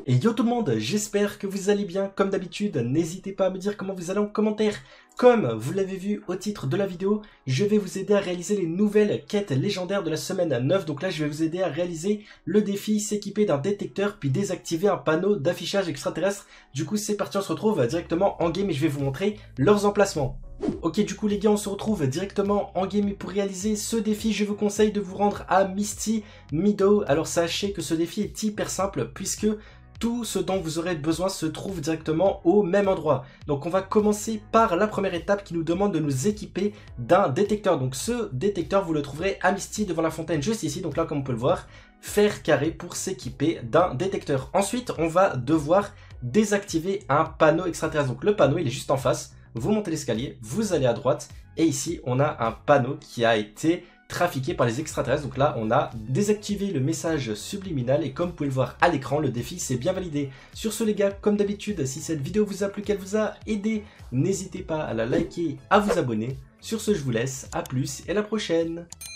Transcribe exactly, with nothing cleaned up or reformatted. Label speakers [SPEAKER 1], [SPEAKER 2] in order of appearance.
[SPEAKER 1] Et yo tout le monde, j'espère que vous allez bien. Comme d'habitude, n'hésitez pas à me dire comment vous allez en commentaire. Comme vous l'avez vu au titre de la vidéo, je vais vous aider à réaliser les nouvelles quêtes légendaires de la semaine neuf. Donc là, je vais vous aider à réaliser le défi s'équiper d'un détecteur puis désactiver un panneau d'affichage extraterrestre. Du coup, c'est parti, on se retrouve directement en game et je vais vous montrer leurs emplacements. Ok, du coup les gars, on se retrouve directement en game et pour réaliser ce défi, je vous conseille de vous rendre à Misty Meadow. Alors sachez que ce défi est hyper simple puisque tout ce dont vous aurez besoin se trouve directement au même endroit. Donc on va commencer par la première étape qui nous demande de nous équiper d'un détecteur. Donc ce détecteur, vous le trouverez à Misty devant la fontaine juste ici. Donc là, comme on peut le voir, faire carré pour s'équiper d'un détecteur. Ensuite, on va devoir désactiver un panneau extraterrestre. Donc le panneau, il est juste en face. Vous montez l'escalier, vous allez à droite et ici, on a un panneau qui a été trafiqué par les extraterrestres. Donc là, on a désactivé le message subliminal et comme vous pouvez le voir à l'écran, le défi s'est bien validé. Sur ce les gars, comme d'habitude, si cette vidéo vous a plu, qu'elle vous a aidé, n'hésitez pas à la liker, à vous abonner. Sur ce, je vous laisse, à plus et à la prochaine.